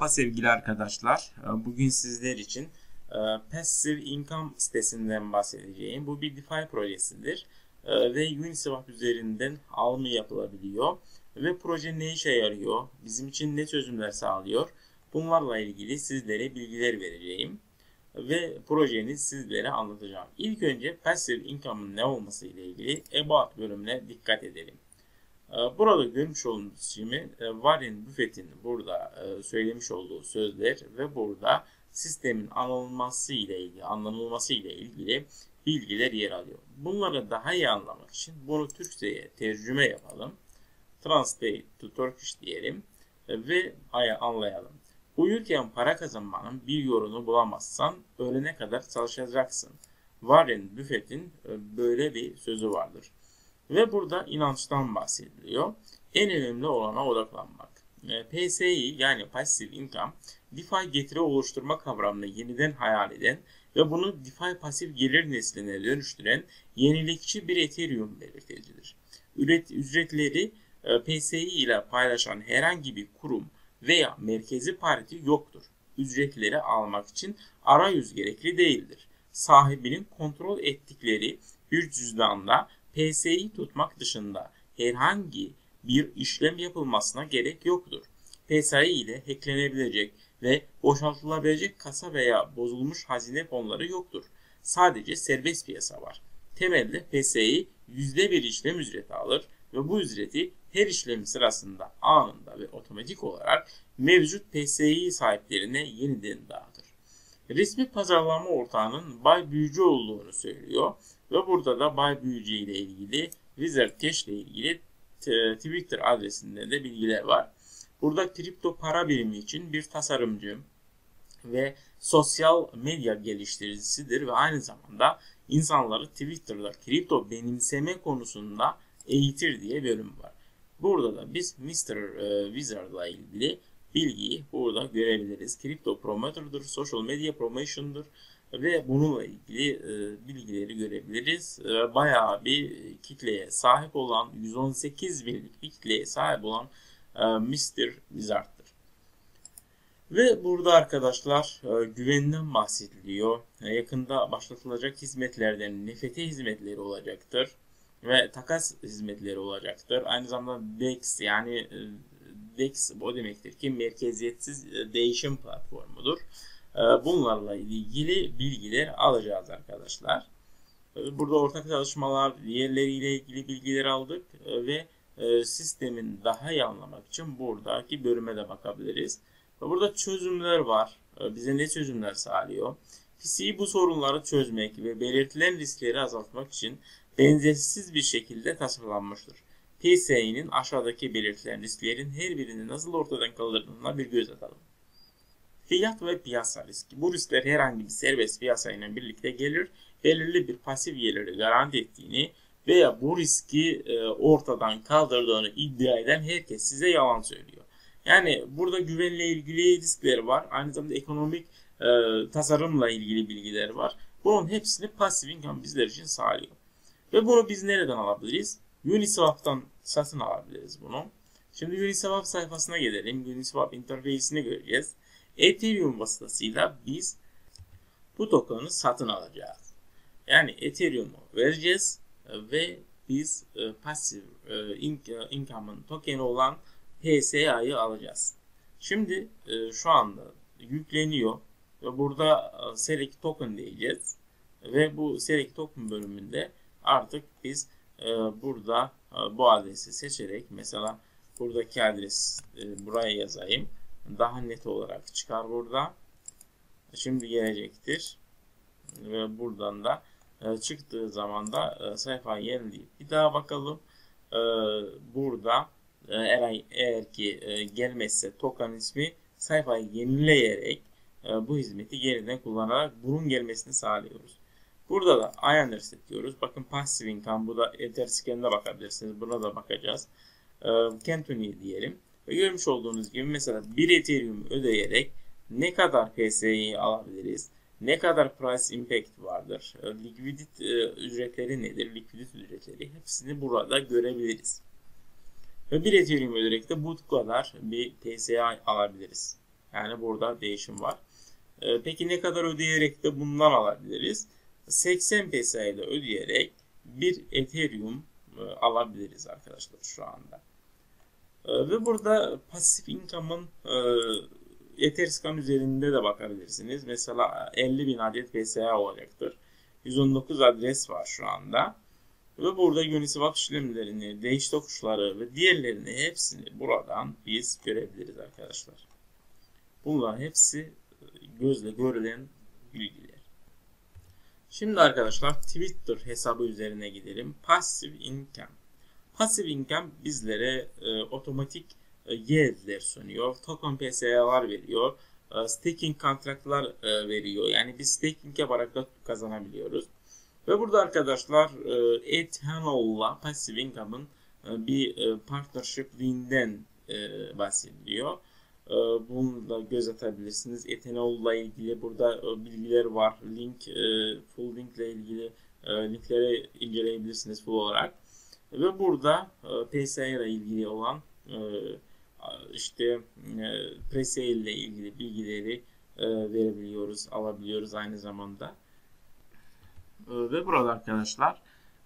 Merhaba sevgili arkadaşlar. Bugün sizler için Passive Income sitesinden bahsedeceğim. Bu bir DeFi projesidir ve Uniswap üzerinden alımı yapılabiliyor. Ve proje ne işe yarıyor? Bizim için ne çözümler sağlıyor? Bunlarla ilgili sizlere bilgiler vereceğim ve projeni sizlere anlatacağım. İlk önce Passive Income'ın ne olması ile ilgili About bölümüne dikkat edelim. Burada görmüş olduğunuz gibi Warren Buffett'in burada söylemiş olduğu sözler ve burada sistemin anılması ile ilgili bilgiler yer alıyor. Bunları daha iyi anlamak için bunu Türkçe'ye tercüme yapalım. Translate to Turkish diyelim ve anlayalım. Uyurken para kazanmanın bir yolunu bulamazsan ölene kadar çalışacaksın. Warren Buffett'in böyle bir sözü vardır. Ve burada inançtan bahsediliyor. En önemli olana odaklanmak. PSI yani Passive Income, DeFi getiri oluşturma kavramını yeniden hayal eden ve bunu DeFi pasif gelir nesline dönüştüren yenilikçi bir Ethereum belirticidir. Ücretleri PSI ile paylaşan herhangi bir kurum veya merkezi parti yoktur. Ücretleri almak için arayüz gerekli değildir. Sahibinin kontrol ettikleri bir cüzdanda PSI tutmak dışında herhangi bir işlem yapılmasına gerek yoktur. PSI ile hacklenebilecek ve boşaltılabilecek kasa veya bozulmuş hazine fonları yoktur. Sadece serbest piyasa var. Temelde PSI %1 işlem ücreti alır ve bu ücreti her işlem sırasında anında ve otomatik olarak mevcut PSI sahiplerine yeniden dağıtır. Resmi pazarlama ortağının Bay Büyücü olduğunu söylüyor. Ve burada da Bay Büyücü ile ilgili Wizard Cash ile ilgili Twitter adresinde de bilgiler var. Burada kripto para birimi için bir tasarımcı ve sosyal medya geliştiricisidir ve aynı zamanda insanları Twitter'da kripto benimseme konusunda eğitir diye bölüm var. Burada da biz Mr. Wizard ile ilgili bilgiyi burada görebiliriz. Kripto promoter'dır, social media promotion'dur. Ve bununla ilgili bilgileri görebiliriz. Bayağı bir kitleye sahip olan, 118 binlik bir kitleye sahip olan Mr. Wizard'dır. Ve burada arkadaşlar güvenden bahsediliyor. Yakında başlatılacak hizmetlerden NFT hizmetleri olacaktır. Ve takas hizmetleri olacaktır. Aynı zamanda DEX yani DEX o demektir ki merkeziyetsiz değişim platformudur. Bunlarla ilgili bilgiler alacağız arkadaşlar. Burada ortak çalışmalar, diğerleriyle ilgili bilgiler aldık ve sistemin daha iyi anlamak için buradaki bölüme de bakabiliriz. Burada çözümler var. Bize ne çözümler sağlıyor? PSI bu sorunları çözmek ve belirtilen riskleri azaltmak için benzersiz bir şekilde tasarlanmıştır. PSI'nin aşağıdaki belirtilen risklerin her birini nasıl ortadan kaldırdığına bir göz atalım. Fiyat ve piyasa riski. Bu riskler herhangi bir serbest piyasa ile birlikte gelir, belirli bir pasif geliri garanti ettiğini veya bu riski ortadan kaldırdığını iddia eden herkes size yalan söylüyor. Yani burada güvenle ilgili riskler var. Aynı zamanda ekonomik tasarımla ilgili bilgiler var. Bunun hepsini Passive Income bizler için sağlıyor. Ve bunu biz nereden alabiliriz? Uniswap'tan satın alabiliriz bunu. Şimdi Uniswap sayfasına gelelim. Uniswap interface'ini göreceğiz. Ethereum vasıtasıyla biz bu token'ı satın alacağız. Yani Ethereum'u vereceğiz ve biz Passive Income'ın token'i olan PSA'yı alacağız. Şimdi şu anda yükleniyor ve burada Select Token diyeceğiz. Ve bu Select Token bölümünde artık biz burada bu adresi seçerek mesela buradaki adres buraya yazayım. Daha net olarak çıkar burada. Şimdi gelecektir. Ve buradan da çıktığı zaman da sayfayı yenileyip bir daha bakalım. Burada eğer ki gelmezse token ismi sayfayı yenileyerek bu hizmeti yeniden kullanarak bunun gelmesini sağlıyoruz. Burada da I understand diyoruz. Bakın Passive Income bu da Etherscan'da bakabilirsiniz. Buna da bakacağız. Continue diyelim. Ve görmüş olduğunuz gibi mesela bir Ethereum ödeyerek ne kadar PSI alabiliriz? Ne kadar price impact vardır? Likvidit ücretleri nedir? Likvidit ücretleri hepsini burada görebiliriz. Ve bir Ethereum ödeyerek de bu kadar bir PSI alabiliriz. Yani burada değişim var. Peki ne kadar ödeyerek de bundan alabiliriz? 80 PSI ile ödeyerek bir Ethereum alabiliriz arkadaşlar şu anda. Ve burada pasif income'ın Etherscan üzerinde de bakabilirsiniz. Mesela 50.000 adet PSA olacaktır. 119 adres var şu anda. Ve burada Uniswap işlemlerini, değiş tokuşları ve diğerlerini hepsini buradan biz görebiliriz arkadaşlar. Bunlar hepsi gözle görülen bilgiler. Şimdi arkadaşlar Twitter hesabı üzerine gidelim. Passive income. Passive income bizlere otomatik yiyeldler sunuyor. Token PSA'lar veriyor. Staking kontratlar veriyor. Yani biz staking yaparak da kazanabiliyoruz. Ve burada arkadaşlar Ethanol'la Passive Income'ın bir partnership'liğinden bahsediliyor. Bunu da göz atabilirsiniz. Ethanol'la ilgili burada bilgiler var. Full linkle ilgili linkleri inceleyebilirsiniz full olarak. Ve burada PSA ile ilgili olan pre-sale ile ilgili bilgileri verebiliyoruz, alabiliyoruz aynı zamanda. Ve burada arkadaşlar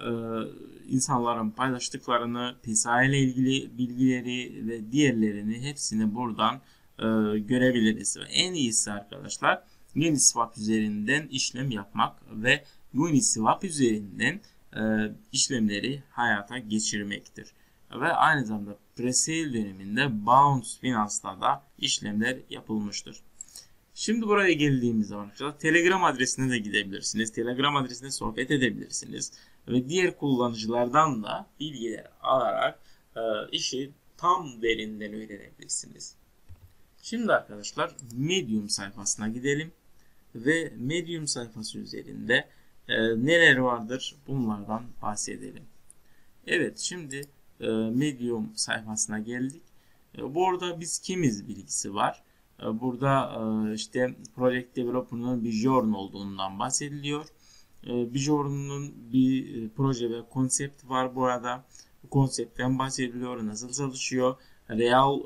insanların paylaştıklarını, PSA ile ilgili bilgileri ve diğerlerini hepsini buradan görebiliriz. Ve en iyisi arkadaşlar Uniswap üzerinden işlem yapmak ve Uniswap üzerinden işlemleri hayata geçirmektir. Ve aynı zamanda pre-sale döneminde Bounce Finance'da da işlemler yapılmıştır. Şimdi buraya geldiğimiz zaman Telegram adresine de gidebilirsiniz. Telegram adresine sohbet edebilirsiniz. Ve diğer kullanıcılardan da bilgiler alarak işi tam derinden öğrenebilirsiniz. Şimdi arkadaşlar Medium sayfasına gidelim. Ve Medium sayfası üzerinde neler vardır bunlardan bahsedelim. Evet, şimdi Medium sayfasına geldik. Burada biz kimiz bilgisi var. Burada işte Project Developer'ın bir journal olduğundan bahsediliyor. Bir journal'ın bir proje ve konsept var burada. Bu konseptten bahsediliyor. Nasıl çalışıyor? Real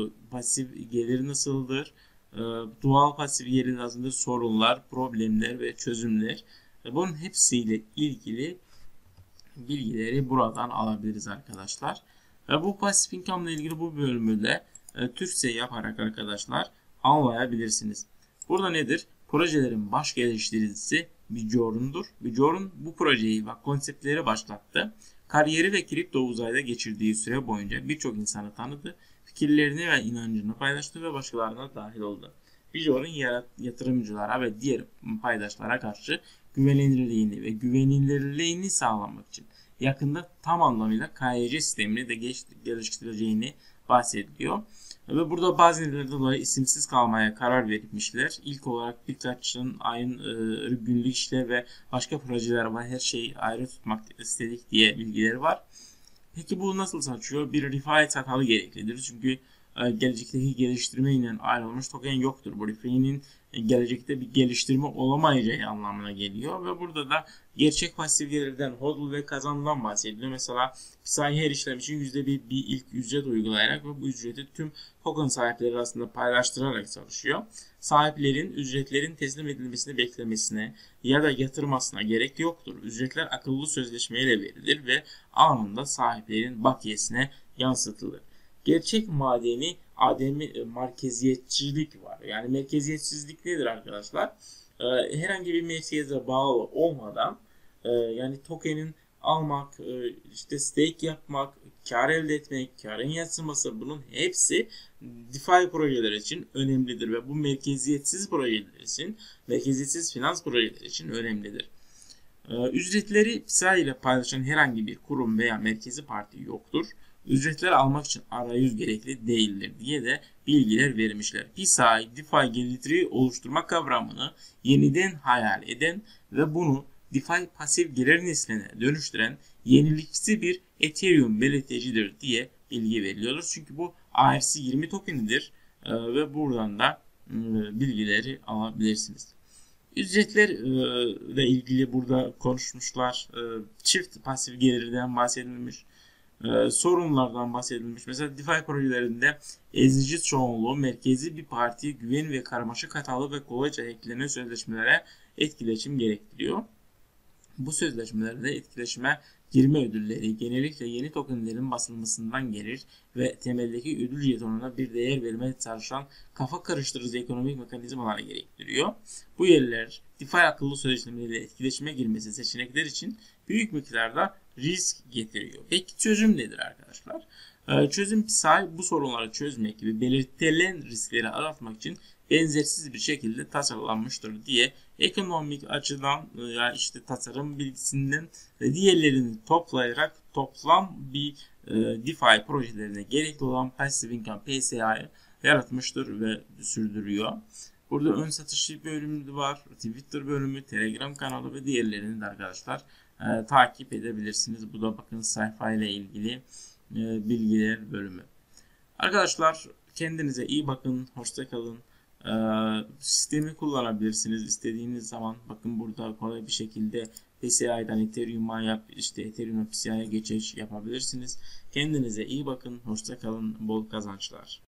pasif gelir nasıldır? Doğal pasif gelir nasıldır? Sorunlar, problemler ve çözümler. Bunun hepsiyle ilgili bilgileri buradan alabiliriz arkadaşlar. Bu pasif income ile ilgili bu bölümü de Türkçe yaparak arkadaşlar anlayabilirsiniz. Burada nedir? Projelerin baş geliştiricisi Bjorn'dur. Bjorn bu projeyi ve konseptleri başlattı. Kariyeri ve kripto uzayda geçirdiği süre boyunca birçok insanı tanıdı. Fikirlerini ve inancını paylaştı ve başkalarına dahil oldu. Bjorn yatırımcılara ve diğer paydaşlara karşı güvenilirliğini ve güvenilirliğini sağlamak için yakında tam anlamıyla KYC sistemini de geliştireceğini bahsediliyor. Ve burada bazı nedenlerden dolayı isimsiz kalmaya karar vermişler. İlk olarak birkaç ayın günlük işler ve başka projeler var. Her şeyi ayrı tutmak istedik diye bilgileri var. Peki bu nasıl çalışıyor? Bir refi sakalı gereklidir. Çünkü gelecekteki geliştirme ile ayrılmış token yoktur. Bu refi'nin gelecekte bir geliştirme olamayacağı anlamına geliyor. Ve burada da gerçek pasif gelirden, hodl ve kazanımdan bahsediliyor. Mesela PSI her işlem için %1 bir ilk ücret uygulayarak ve bu ücreti tüm token sahipleri arasında paylaştırarak çalışıyor. Sahiplerin ücretlerin teslim edilmesini beklemesine ya da yatırmasına gerek yoktur. Ücretler akıllı sözleşmeyle verilir ve anında sahiplerin bakiyesine yansıtılır. Gerçek madeni merkeziyetçilik var. Yani merkeziyetsizlik nedir arkadaşlar? Herhangi bir merkeze bağlı olmadan yani token'in almak, işte stake yapmak, kar elde etmek, karın yansıması, bunun hepsi DeFi projeler için önemlidir ve bu merkeziyetsiz projeler için, merkeziyetsiz finans projeler için önemlidir. Ücretleri PSI ile paylaşan herhangi bir kurum veya merkezi parti yoktur. Ücretler almak için arayüz gerekli değildir diye de bilgiler vermişler. PSI, DeFi geliri oluşturma kavramını yeniden hayal eden ve bunu DeFi pasif gelir nesline dönüştüren yenilikçi bir Ethereum belirtecidir diye bilgi veriliyor. Çünkü bu ERC20 tokenidir ve buradan da bilgileri alabilirsiniz. Ücretlerle ilgili burada konuşmuşlar. Çift pasif gelirden bahsedilmiş. sorunlardan bahsedilmiş. Mesela DeFi projelerinde ezici çoğunluğu, merkezi bir partiye güven ve karmaşık hatalı ve kolayca hacklenen sözleşmelere etkileşim gerektiriyor. Bu sözleşmelerde etkileşime girme ödülleri genellikle yeni tokenlerin basılmasından gelir ve temeldeki ödül jetonuna bir değer vermeye çalışan kafa karıştırıcı ekonomik mekanizmaları gerektiriyor. Bu yerler DeFi akıllı sözleşmeleriyle etkileşime girmesi seçenekler için büyük miktarda risk getiriyor. Peki çözüm nedir arkadaşlar? Çözüm bu sorunları çözmek ve belirtilen riskleri azaltmak için benzersiz bir şekilde tasarlanmıştır diye ekonomik açıdan yani işte tasarım bilgisinden ve diğerlerini toplayarak toplam bir DeFi projelerine gerekli olan Passive Income PSA'yı yaratmıştır ve sürdürüyor. Burada ön satış bölümü var, Twitter bölümü, Telegram kanalı ve diğerlerini de arkadaşlar takip edebilirsiniz. Bu da bakın sayfa ile ilgili bilgiler bölümü. Arkadaşlar kendinize iyi bakın, hoşça kalın. Sistemi kullanabilirsiniz istediğiniz zaman. Bakın burada kolay bir şekilde PCI'den Ethereum'a Ethereum PCI'ye geçiş yapabilirsiniz. Kendinize iyi bakın, hoşça kalın, bol kazançlar.